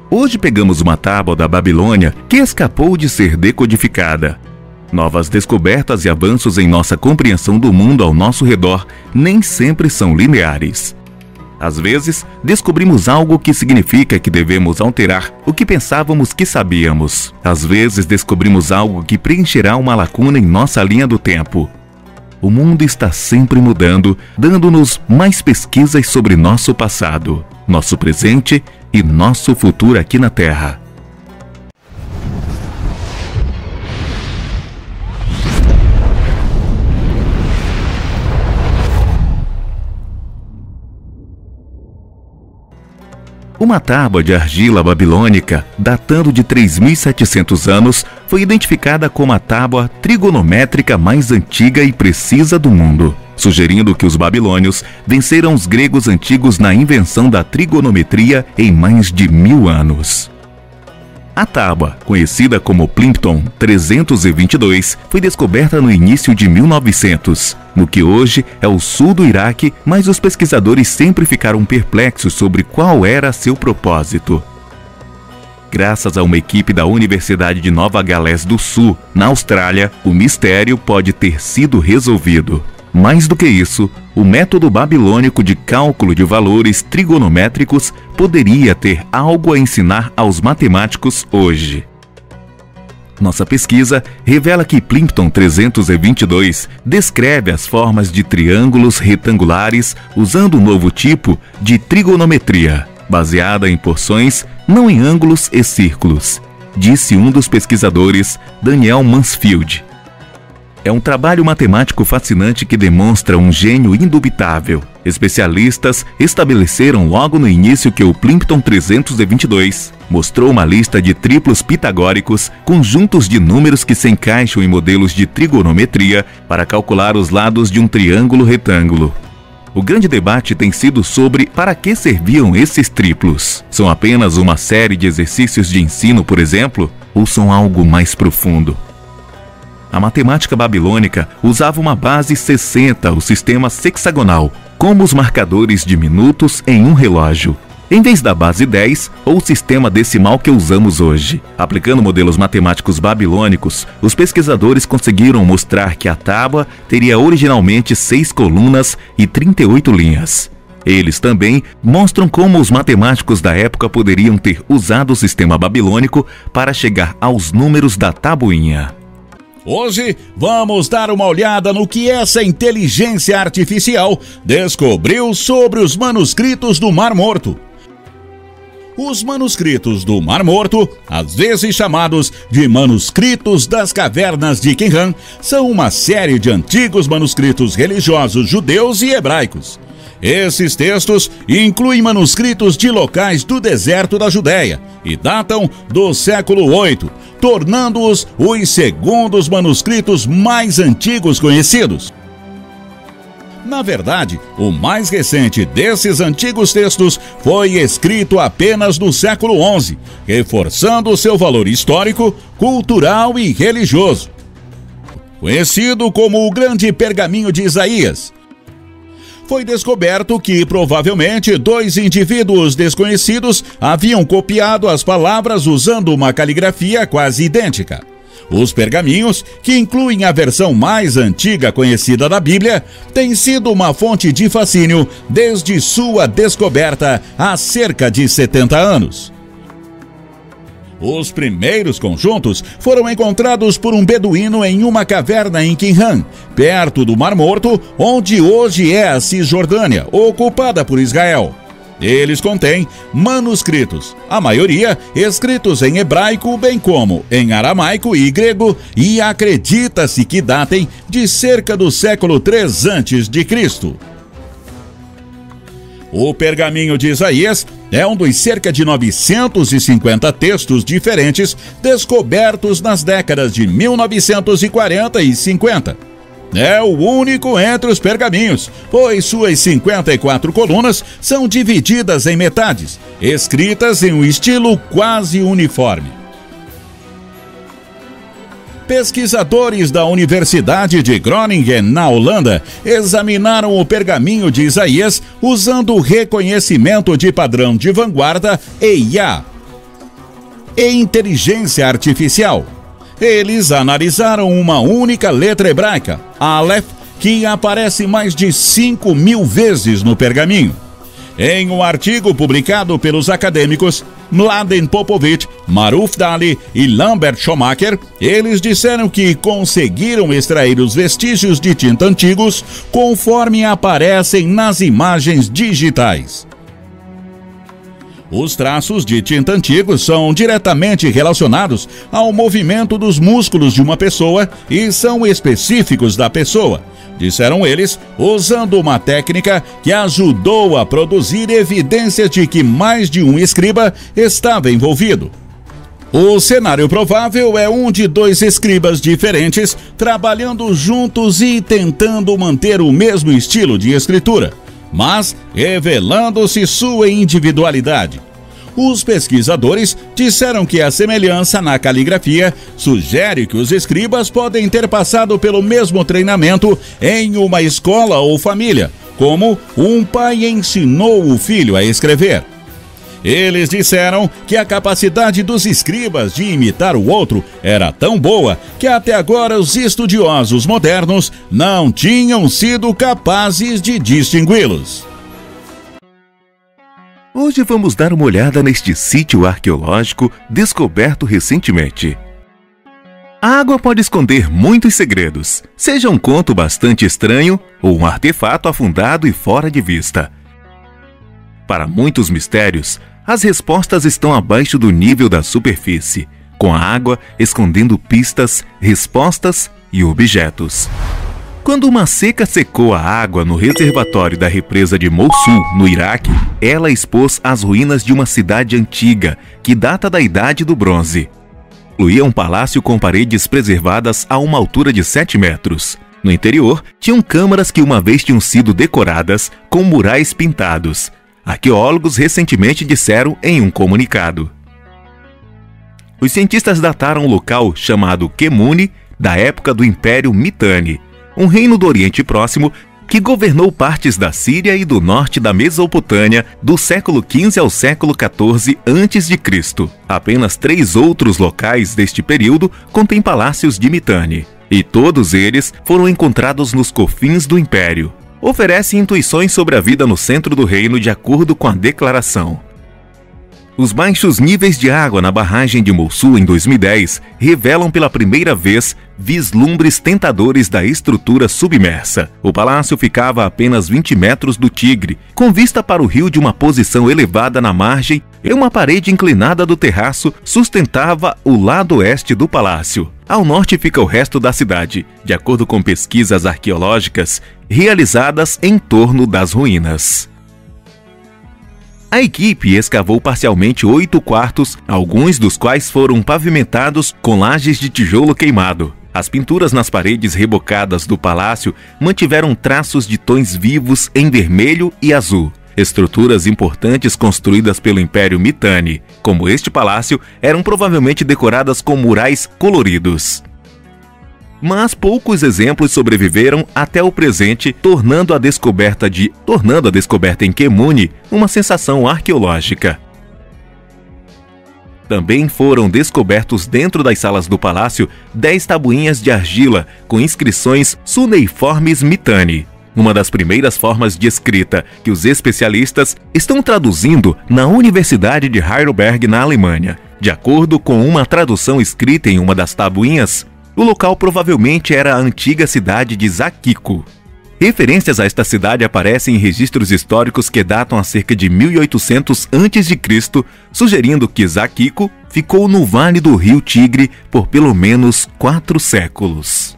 Hoje pegamos uma tábua da Babilônia que escapou de ser decodificada. Novas descobertas e avanços em nossa compreensão do mundo ao nosso redor nem sempre são lineares. Às vezes, descobrimos algo que significa que devemos alterar o que pensávamos que sabíamos. Às vezes, descobrimos algo que preencherá uma lacuna em nossa linha do tempo. O mundo está sempre mudando, dando-nos mais pesquisas sobre nosso passado, nosso presente e nosso futuro aqui na Terra. Uma tábua de argila babilônica, datando de 3.700 anos, foi identificada como a tábua trigonométrica mais antiga e precisa do mundo, sugerindo que os babilônios venceram os gregos antigos na invenção da trigonometria em mais de 1000 anos. A tábua, conhecida como Plimpton 322, foi descoberta no início de 1900, no que hoje é o sul do Iraque, mas os pesquisadores sempre ficaram perplexos sobre qual era seu propósito. Graças a uma equipe da Universidade de Nova Gales do Sul, na Austrália, o mistério pode ter sido resolvido. Mais do que isso, o método babilônico de cálculo de valores trigonométricos poderia ter algo a ensinar aos matemáticos hoje. Nossa pesquisa revela que Plimpton 322 descreve as formas de triângulos retangulares usando um novo tipo de trigonometria, baseada em porções, não em ângulos e círculos, disse um dos pesquisadores, Daniel Mansfield. É um trabalho matemático fascinante que demonstra um gênio indubitável. Especialistas estabeleceram logo no início que o Plimpton 322 mostrou uma lista de triplos pitagóricos, conjuntos de números que se encaixam em modelos de trigonometria para calcular os lados de um triângulo retângulo. O grande debate tem sido sobre para que serviam esses triplos. São apenas uma série de exercícios de ensino, por exemplo, ou são algo mais profundo? A matemática babilônica usava uma base 60, o sistema sexagonal, como os marcadores de minutos em um relógio, em vez da base 10 ou o sistema decimal que usamos hoje. Aplicando modelos matemáticos babilônicos, os pesquisadores conseguiram mostrar que a tábua teria originalmente 6 colunas e 38 linhas. Eles também mostram como os matemáticos da época poderiam ter usado o sistema babilônico para chegar aos números da tabuinha. Hoje, vamos dar uma olhada no que essa inteligência artificial descobriu sobre os manuscritos do Mar Morto. Os manuscritos do Mar Morto, às vezes chamados de manuscritos das cavernas de Qumran, são uma série de antigos manuscritos religiosos judeus e hebraicos. Esses textos incluem manuscritos de locais do deserto da Judéia e datam do século VIII, tornando-os os segundos manuscritos mais antigos conhecidos. Na verdade, o mais recente desses antigos textos foi escrito apenas no século XI, reforçando seu valor histórico, cultural e religioso. Conhecido como o Grande Pergaminho de Isaías, foi descoberto que, provavelmente, 2 indivíduos desconhecidos haviam copiado as palavras usando uma caligrafia quase idêntica. Os pergaminhos, que incluem a versão mais antiga conhecida da Bíblia, têm sido uma fonte de fascínio desde sua descoberta há cerca de 70 anos. Os primeiros conjuntos foram encontrados por um beduíno em uma caverna em Qumran, perto do Mar Morto, onde hoje é a Cisjordânia, ocupada por Israel. Eles contêm manuscritos, a maioria escritos em hebraico, bem como em aramaico e grego, e acredita-se que datem de cerca do século III a.C. O Pergaminho de Isaías é um dos cerca de 950 textos diferentes descobertos nas décadas de 1940 e 50. É o único entre os pergaminhos, pois suas 54 colunas são divididas em metades, escritas em um estilo quase uniforme. Pesquisadores da Universidade de Groningen, na Holanda, examinaram o Pergaminho de Isaías usando o reconhecimento de padrão de vanguarda EIA. e inteligência artificial. Eles analisaram uma única letra hebraica, Aleph, que aparece mais de 5.000 vezes no pergaminho. Em um artigo publicado pelos acadêmicos Mladen Popovic, Maruf Dali e Lambert Schumacher, eles disseram que conseguiram extrair os vestígios de tinta antigos conforme aparecem nas imagens digitais. Os traços de tinta antigos são diretamente relacionados ao movimento dos músculos de uma pessoa e são específicos da pessoa, disseram eles, usando uma técnica que ajudou a produzir evidências de que mais de um escriba estava envolvido. O cenário provável é um de 2 escribas diferentes trabalhando juntos e tentando manter o mesmo estilo de escritura, mas revelando-se sua individualidade. Os pesquisadores disseram que a semelhança na caligrafia sugere que os escribas podem ter passado pelo mesmo treinamento em uma escola ou família, como um pai ensinou o filho a escrever. Eles disseram que a capacidade dos escribas de imitar o outro era tão boa que até agora os estudiosos modernos não tinham sido capazes de distingui-los. Hoje vamos dar uma olhada neste sítio arqueológico descoberto recentemente. A água pode esconder muitos segredos, seja um conto bastante estranho ou um artefato afundado e fora de vista. Para muitos mistérios, as respostas estão abaixo do nível da superfície, com a água escondendo pistas, respostas e objetos. Quando uma seca secou a água no reservatório da represa de Mossul, no Iraque, ela expôs as ruínas de uma cidade antiga, que data da Idade do Bronze. Incluía um palácio com paredes preservadas a uma altura de 7 metros. No interior, tinham câmaras que uma vez tinham sido decoradas com murais pintados. Arqueólogos recentemente disseram em um comunicado. Os cientistas dataram o local chamado Kemune da época do Império Mitanni, um reino do Oriente Próximo que governou partes da Síria e do norte da Mesopotâmia do século XV ao século XIV a.C. Apenas 3 outros locais deste período contêm palácios de Mitanni, e todos eles foram encontrados nos confins do Império. Oferece intuições sobre a vida no centro do reino de acordo com a declaração. Os baixos níveis de água na barragem de Mossul em 2010 revelam pela primeira vez vislumbres tentadores da estrutura submersa. O palácio ficava a apenas 20 metros do Tigre, com vista para o rio de uma posição elevada na margem e uma parede inclinada do terraço sustentava o lado oeste do palácio. Ao norte fica o resto da cidade, de acordo com pesquisas arqueológicas realizadas em torno das ruínas. A equipe escavou parcialmente 8 quartos, alguns dos quais foram pavimentados com lajes de tijolo queimado. As pinturas nas paredes rebocadas do palácio mantiveram traços de tons vivos em vermelho e azul. Estruturas importantes construídas pelo Império Mitanni, como este palácio, eram provavelmente decoradas com murais coloridos. Mas poucos exemplos sobreviveram até o presente, tornando a descoberta em Kemune uma sensação arqueológica. Também foram descobertos dentro das salas do palácio 10 tabuinhas de argila com inscrições cuneiformes Mitanni, uma das primeiras formas de escrita que os especialistas estão traduzindo na Universidade de Heidelberg, na Alemanha. De acordo com uma tradução escrita em uma das tabuinhas, o local provavelmente era a antiga cidade de Zakiko. Referências a esta cidade aparecem em registros históricos que datam a cerca de 1800 a.C., sugerindo que Zakiko ficou no vale do rio Tigre por pelo menos 4 séculos.